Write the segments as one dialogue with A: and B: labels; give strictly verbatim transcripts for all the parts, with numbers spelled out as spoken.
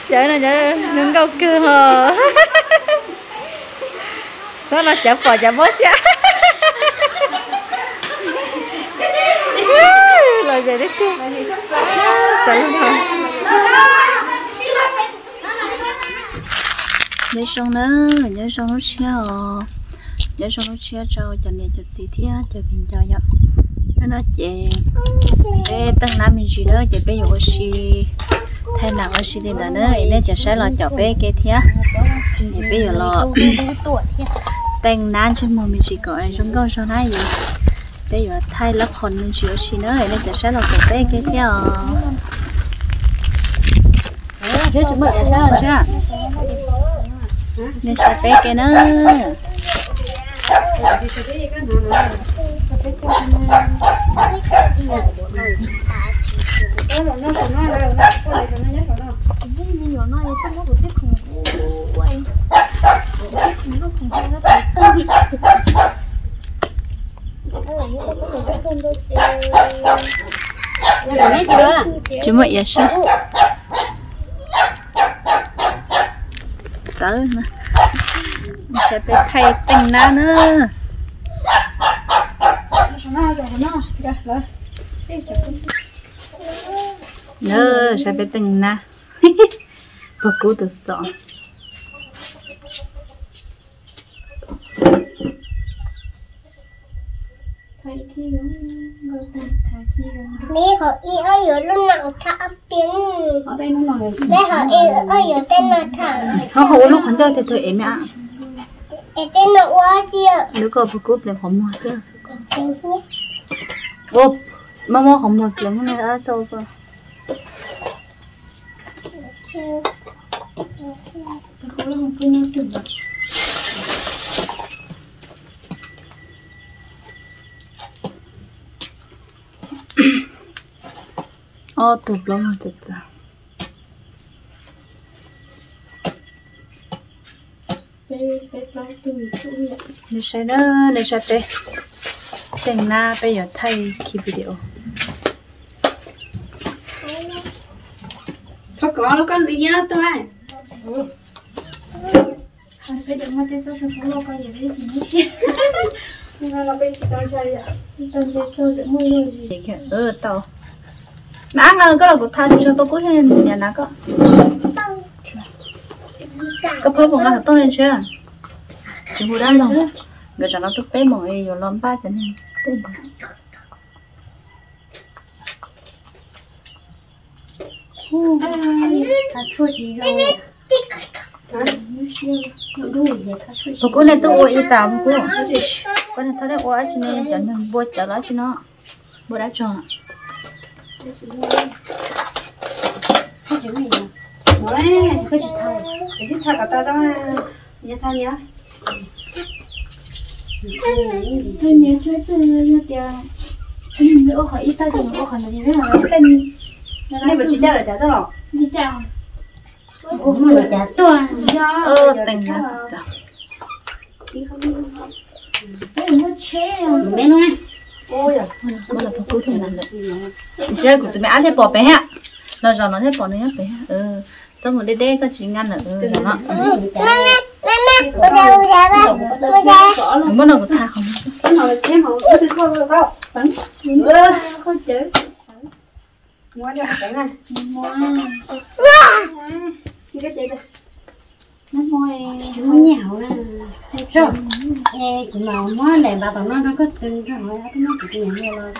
A: chơi này chơi nướng câu cưa hờ sao là sẽ bỏ chả bớt xả rồi vậy đấy kia sợ không không nhớ xong nữa nhớ xong nó chia nhớ xong nó chia cho cho nên cho gì thế cho mình cho nhở nó nói chị ê tăng năm mình gì đó chị bây giờ có gì thay nào có gì đi nữa nên cho sẽ là cho bé cái thế thì bây giờ là tăng năm cho mà mình chỉ có trong câu sau này gì bây giờ thay lớp hồn mình chỉ có gì nữa nên cho sẽ là cho bé cái thế thế chúng mình sao chưa nên sẽ bé cái nữa chúng mình sao tới nè sẽ phải thay tình na nữa nữa sẽ phải tình na và cố tự sợ
B: mẹ họ y ơi ở lúc nào thả tiếng ở đây nó nói mẹ họ y ơi ở tên là thả
A: họ hổ lúc hắn chơi thì thời em ạ
B: em tên là quá chưa
A: nếu có một cúp này không mua sữa ô mà mua không mua kiếm này đã cho cơ 어, 또 넘어졌죠. Để sẽ đó, để sẽ tê Tên na bây giờ thay khi video
C: thôi có nó con đi nhớ tôi ừ bây giờ mà tên tôi sẽ không lo coi gì đấy gì hết nhưng mà bây giờ tao chơi à tao chơi tôi sẽ mua luôn gì
A: ừ tao mà ăn là cái là của thay thì nó có hết nhà nào có có phải một ngày tôi lên chưa chỉ mua đá luôn người cho nó thức bé mọi rồi làm ba cho nên tên
C: thà chua gì rồi
A: một cô này tôi uống tao một cô cô này thấy đấy uống cho nên cho nên bôi cho nó cho nó bôi đá tròn
C: cái chuyện này nói cái chuyện thay cái chuyện thay cả ta đó nhớ thay nhá tôi nhớ chơi tôi nhớ tiền nữa khỏi ít ta thì nữa khỏi gì nữa là tên này mình chỉ trả lại trả cho nó chỉ trả ủa mà trả tôi
A: ơ tình là sao
C: cái nó chế mẹ nó này ôi à
A: nó là cô thì làm được chơi của tụi mẹ ăn thế bỏ bé hả nó giờ nó thế bỏ nữa bé ừ xong rồi đây đây có chỉ ngăn ở ừ nó muốn nào của tha không
C: cái nào là chế màu cái không được đâu bắn không chế mua đi cái này mua cái gì đây nó mua nó nhào nè rồi nè cũng màu mua này bà bảo nó nó có tin rồi nó nó chỉ nhận mua rồi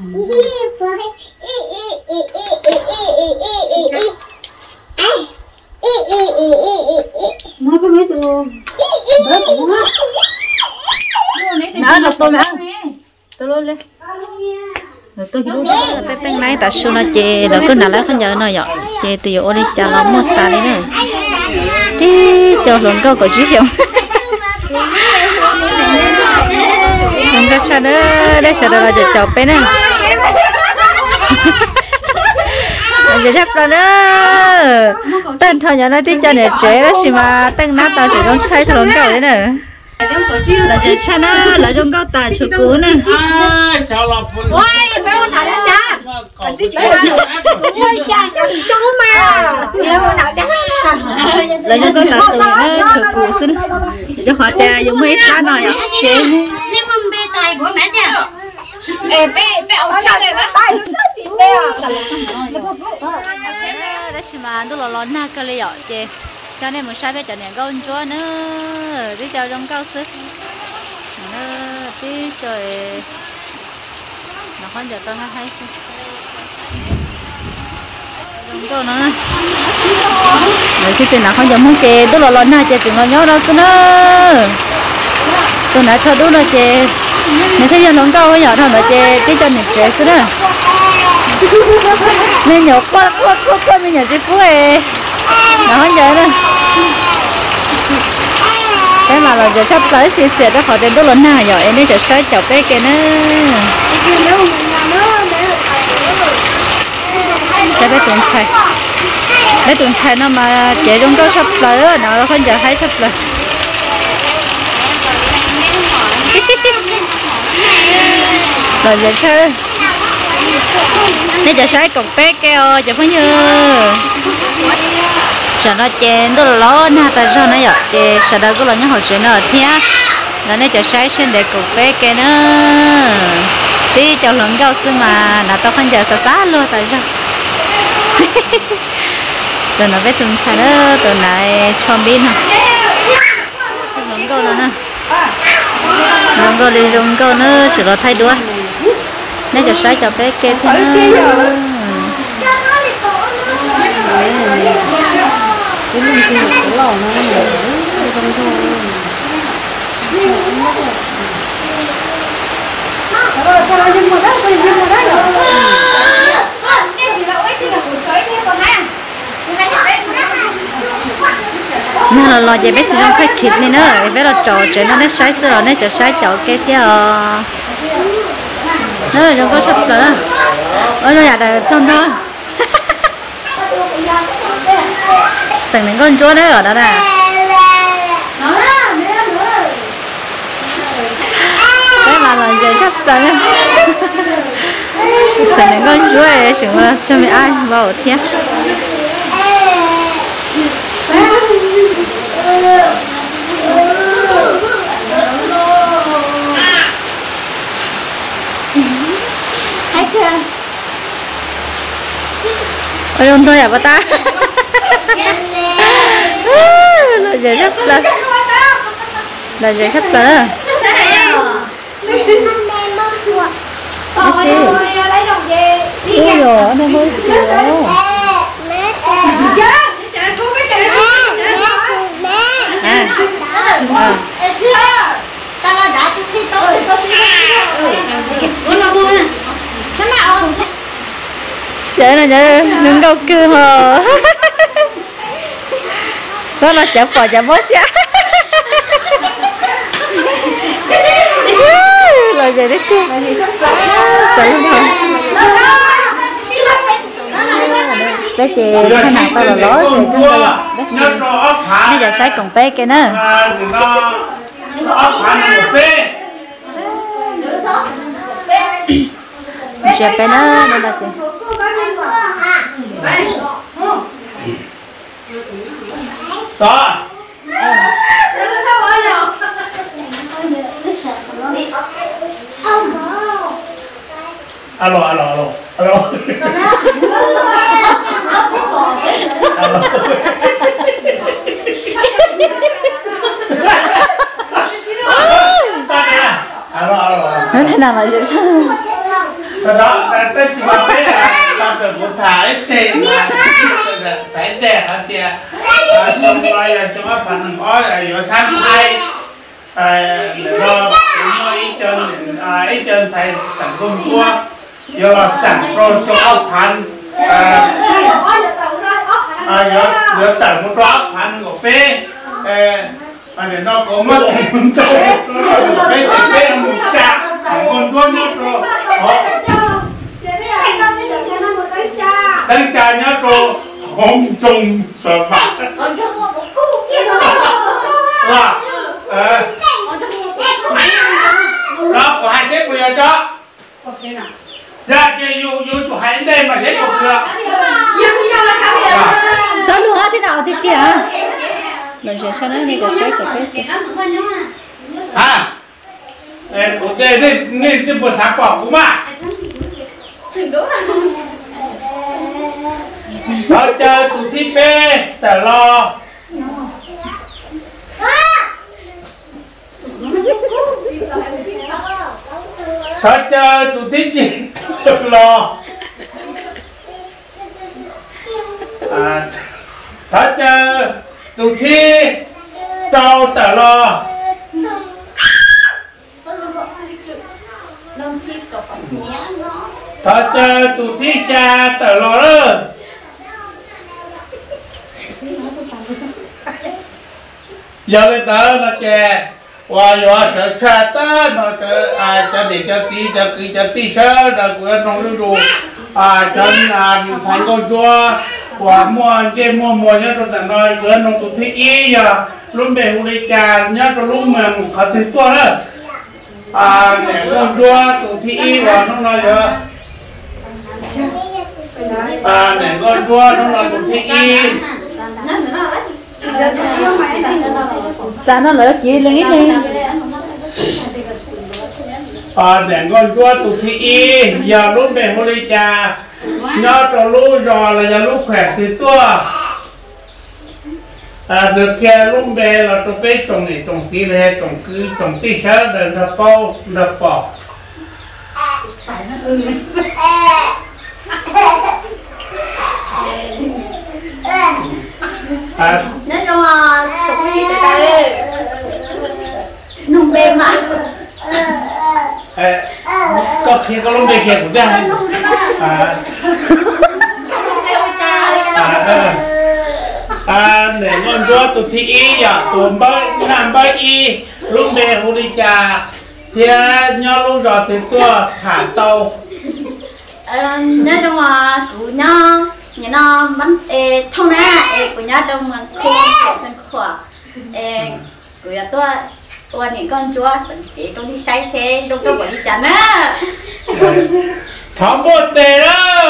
C: nó có mấy từ bớt cũng á
A: mẹ được tôi mẹ tôi luôn lên rồi tôi cái lúc đó là tay tay này ta xu nó chè rồi cứ nào lá không nhớ nó dọn chè từ giờ đi chả lắm mất ta đấy này thì cho luôn câu của chú chồng không có sao đó đấy sao đó là giờ chọc bé này giờ sắp rồi đó tên thôi nhà nó tí cho để chế đó xí mà tên nát tao chỉ không chơi sao luôn câu đấy nè là chỉ cha nó là trong câu tài chủ cũ nè
C: ôi phải không thằng đó chị ơi xa sao thì xấu mà nếu nào chắc
A: lấy cho con là từ nó chụp cụ xin cho họ cha dùng mấy cá này ạ chế
B: nhưng mà bé tài bố mẹ chưa
C: ê bé bé ông cha này bé tay bé à
A: đấy mà tôi là lon na cái này ạ chế cho nên một sai bé cho nên con chúa nữa đi cho trong cao sức nữa đi chơi nó không giờ con hay trong câu nó nè rồi khi tôi nào không giống muốn chè tôi là lon na chè từng ngon nhớ đâu tôi nữa tôi nói cho tôi là chè nếu thấy dân lon câu nhỏ thôi là chè tí cho mình chè xí nữa nên nhổ quá quá quá quá mình nhổ chè phú ấy nó không giờ nữa cái mà là giờ sắp tới xì xì đó khỏi tên tôi lon na rồi em đi chợ sới chợ bé kia nữa sẽ bé tuần thầy bé tuần thầy nó mà chạy trong đó sắp tới đó nó không giờ thấy sắp tới rồi giờ sao nếu giờ sái cục bé keo chẳng có như cho nó chén tôi lo na tại sao nó vậy thì sau đó có là những hồi chuyện nó thia là nếu giờ sái trên để cục bé keo nữa tí cho lượng cao sư mà là tao không giờ xa xa luôn tại sao tụi nó biết từng sai đó tụi này cho biết hả lượng câu nữa nè lượng câu đi lượng câu nữa chỉ là thay đuôi nếu cho sai cho bé kia thì nó là lo gì bé chỉ không khách khít này nữa bé là trò chuyện nó nó sai rồi nó cho sai chậu kia chứ nó là không có sắp rồi đó ôi nó là không thôi sừng những con chúa đấy ở đó nè cái mà là giờ sắp rồi đó sừng những con chúa ấy chừng là cho mẹ ai vào thế ôi ông thôi à bà ta là giờ sắp là là giờ sắp rồi đó cái gì ôi dồi nó hơi kiểu chơi này chơi đừng câu cười hờ sao là chả phải chả bớt xả rồi chơi đấy kia sợ không bé chị cái nào tao là ló rồi cứ bé chị bây giờ sai cùng bé kia nữa chơi bé nữa nên là chị
D: đó alo alo alo alo
A: nó thế nào mà vậy sao
D: đó ta ta chỉ bảo thế là ta phải muốn thải tiền mà thải tiền hả tiền trong đây là chúng ta phần có là có sáng hai rồi nó ít chân ít chân xài sản công cua giờ là sản pro cho ốcพันgiờ giờ tận một ốcพันcủa phê anh để nó có mất sản phẩm tốt cái cái một chạc con con nó rồi đánh cha nhá rồi không trùng sợ phạt là đó có hai chiếc bây giờ đó ra kia yêu yêu tụi hai đây mà hết một lượt
A: sao nữa thế nào thì tiền rồi giờ sao nó đi cái xoay cái cái
D: à ê của đây đây đây cái bộ sản phẩm của mà thọ chơi tụi thi bê tờ lo thọ chơi tụi thi chị lo à thọ chơi tụi thi trâu tờ lo thọ chơi tụi thi cha tờ lo đó giờ lên đó nó chè và giờ sợ cha ta nó cho à cho để cho tí cho cứ cho tí sơ là của nó lưu đủ à cho à thành con chua và mua trên mua mua nhớ cho nói của nó tụi thi y giờ luôn bề hụt trà nhớ cho lúc mà một khát thịt chua đó à để con chua tụi thi y và nó nói giờ à để con chua nó nói tụi thi y
A: cha nó lấy chỉ lên ít đi
D: à để con chua tụi thi y giờ lúc bề hụt trà nhớ cho lúc rồi là giờ lúc khỏe thì tua à được kia lúc bề là tụi bé trồng này trồng tí này trồng cứ trồng tí sớ rồi nó bao nó bỏ à
C: nói chung là tụi mình sẽ tới nung bê mà
D: có khi có lúc bề kia cũng ra à à à để con chua tụi thi y à tụi bay làm bay y lúc bề hụt đi trà thì nhớ lúc rồi thì tua thả tàu
C: nói chung là tụi nó nhà nó bắn thông á của nhà đông mình không thân khỏe của nhà tôi tôi những con chúa sẵn chỉ tôi đi say xe trong cái body chắn á
D: thắm một tề đó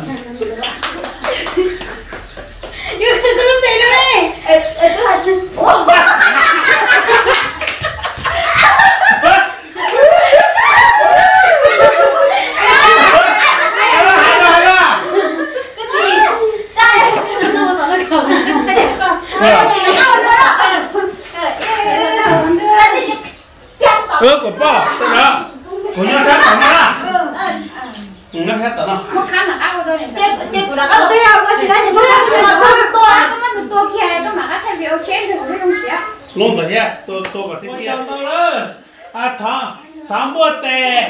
C: nhưng tôi không về đâu đây tôi
D: ơ của bò tôi đó của nhau sát tao nó nó sát tao nó
C: một khăn là áo rồi chết chết của nó có tiêu có chỉ là những cái mà to to có mà từ to kia có mà cái việc chết thì không biết không chết
D: luôn rồi nhá tôi tôi vào tiếp theo tôi đó à thằng thằng mua tè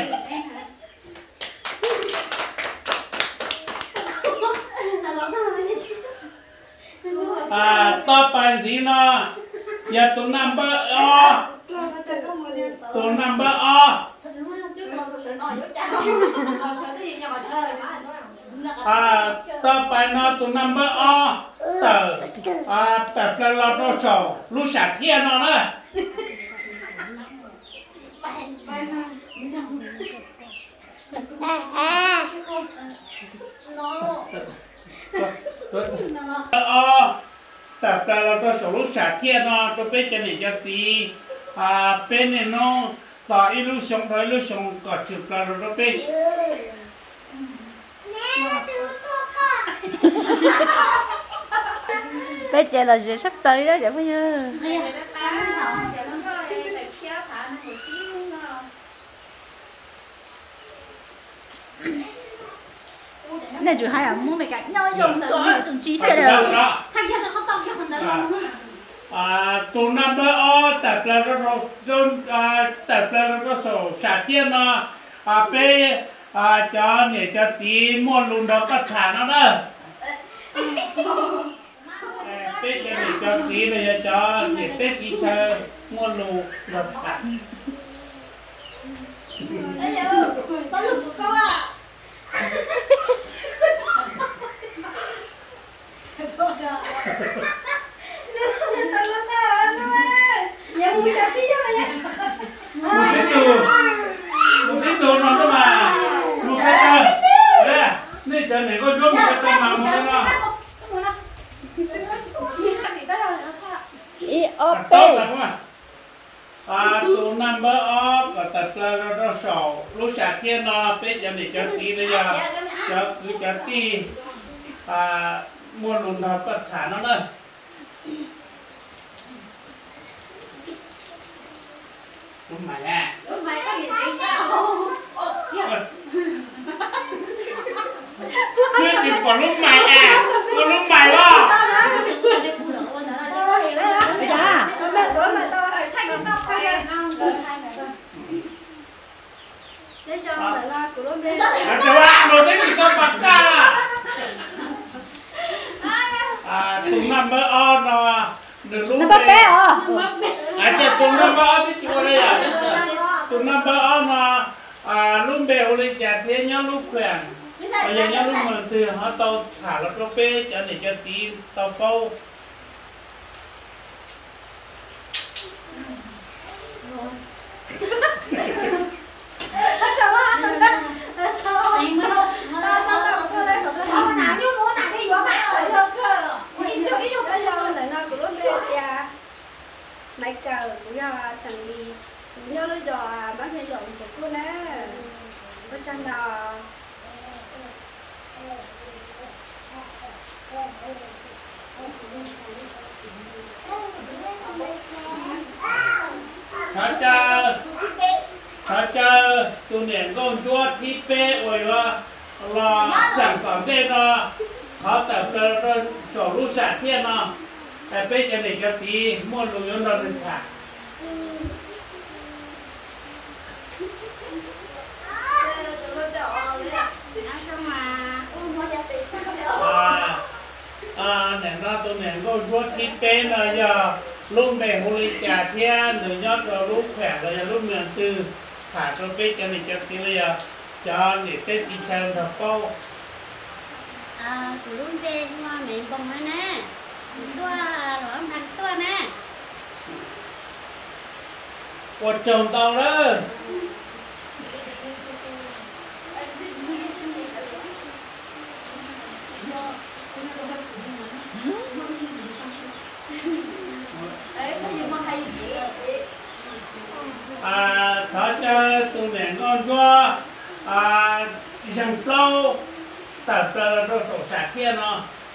D: à to bàn gì nó giờ tụi number o tụi number o à to bàn nó tụi number o tờ à tập là lo nó sầu lúc xả thiên nó nữa ờ tập là lo nó sầu lúc xả thiên nó tôi biết cái này cho gì à bên này nó tỏ illusion thôi illusion có chụp là nó biết
A: bây giờ là giờ sắp tới đó vậy bây giờ này chú hai à mua mấy cái nhau dùng dùng dùng chi xe rồi
C: thằng kia nó không to kia còn lớn luôn
D: à tụi number o tập là nó dùng à tập là nó sổ xả tiền nó à bé à cho để cho chị mua luôn đó có thả nó đó bé cho để cho chị này cho để tết chị chơi mua luôn được thả
B: có lúc của câu à
C: nhà vui chả tí cho này
D: một cái tù một cái tù nó cơ mà một cái tờ đây này tờ này có giúp một cái tờ mà một cái nó
A: ý ốp
D: tốt
A: bê
D: lắm à à tụ number of và tập là nó sầu lúc sáng kia nó biết giờ để cho tí đây giờ cho cứ cho tí à mua lùn nó tất cả nó nữa lúc mày à
C: lúc mày có gì chuyện đâu
D: chưa chịu còn lúc mày à còn lúc mày đó
A: bây giờ
D: à cho bạn rồi đấy thì con bạc ca à tụ number of nó được lúc
A: nó bé à
D: à chứ tụ number of thì chịu đây à tụ number of mà à lúc bé hồi giờ thế nhá lúc quen bây giờ nhá lúc mình từ họ tàu thả nó có bê cho để cho tí tàu câu
B: mấy cờ cũng do chẳng đi cũng do lúc đó bác hay dọn của cô nè có chân đò
D: thả cha thả cha tụi nền con chúa thi bê rồi là là sản phẩm đây nó họ tập là sổ lúc sản thiên nó cái bê cho này cho tí mua đồ nó được thả à à nè nó tụi nè con chúa thi bê là giờ lúc mẹ hồ lý trà thiên nửa nhót rồi lúc khỏe là giờ lúc miền tư thả cho bê cho này cho tí là giờ cho để tết chi chơi thật câu
C: à tụi lúc về hoa mẹ bông nữa nè tua rồi ông thành tua nè
D: quật chồng tao đó à thở cho tụi nè ngon quá à dòng lâu tập là đồ sổ sạc kia nó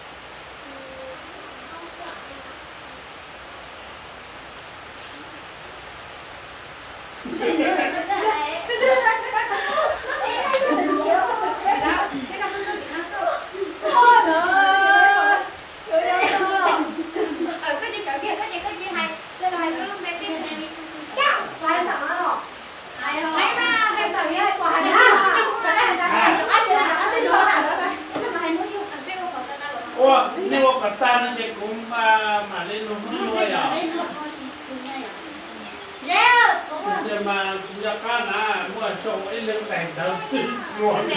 D: ủa nếu mà ta nó thì cũng mà mà lên luôn nó nuôi à giờ mà chúng ta cá nà mua sông ấy lên đèn đầu luôn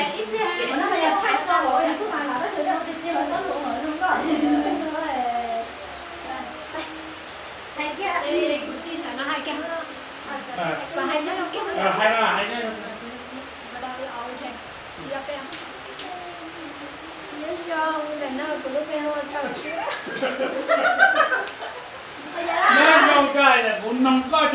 D: hai là hai nhá nó dâu trai là cũng nông có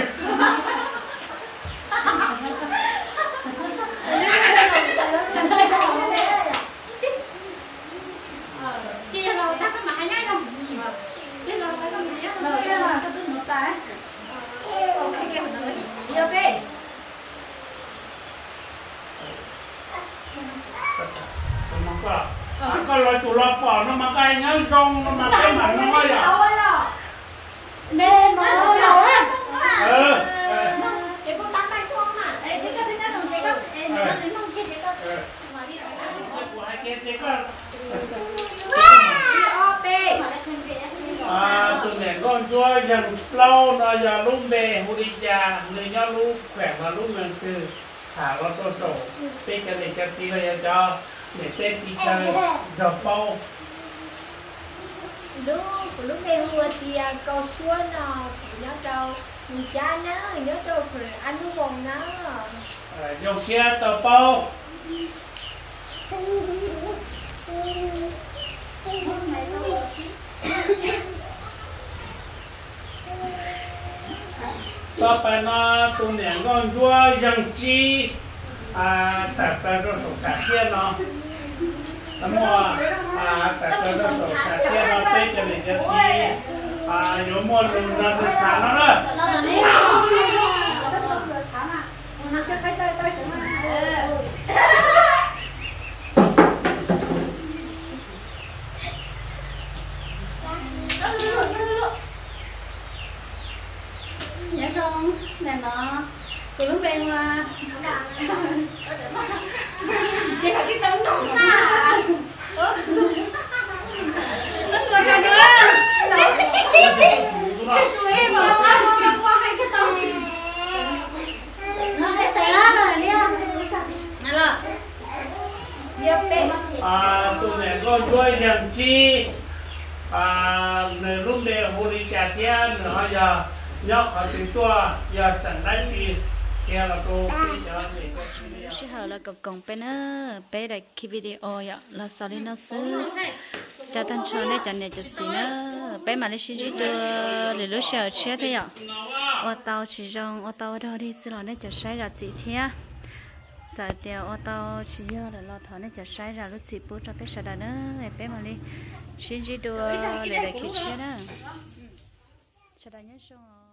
D: có loại tủ lọc bỏ nó mà cái nhớ trong nó mà cái mà nó nói à
A: mê mà lâu lắm
D: ừ
C: cái cô tắm tay không hả em thích cái thích đồng chí không em nó đến không kia cái mà đi
D: của hai kia kia con
C: à
D: từ nè con chúa dần lâu nó giờ lúc về hú đi cha người nhau lúc khỏe và lúc mình từ thả nó cho sổ bên cái này cho tí là cho để tên tí chơi dọc bao
B: lúc lúc em mua thì cầu xuống nó nhớ trâu cha nó nhớ trâu phải ăn uống bông nó
D: dòng xe tàu bao ต่อไปนะตัวเนี่ยก็ยัวยังจีอ่าแต่แต่เราสงสารเที่ยเนาะแล้วมัวอ่าแต่แต่เราสงสารเที่ยเนาะเป็นจะเนี่ยจะทีอ่าโยมมัวลุนรันฐานแล้วเนาะ
C: nhớ xong nè nó cô lúc bên mà chị phải cái tấm nóng à nó cười cho nữa tụi em mà qua qua hai cái tấm nó hết té rồi đi không này là
D: à tụi này có vui rằng chi à nơi lúc này hồ đi chặt tiền nữa giờ nhóc họ tính tua giờ sẵn đánh thì kia là cô đi cho để có
A: chị hờ là cọc cổng bên nữa bé đại khi video vậy là sau đi nó xứ cho thanh cho nên chẳng này chụp gì nữa bé mà lấy xin chỉ đưa để lúc chờ chết thế ạ ô tàu chỉ rong ô tàu đâu đi xin lỗi nên chở sai ra gì thế giờ tiêu ô tàu chỉ nhớ là lo thở nên chở sai ra lúc chị bố cho bé sợ đàn nữa bé mà đi xin chỉ đưa để đại khi chết đó sợ đàn nhớ xong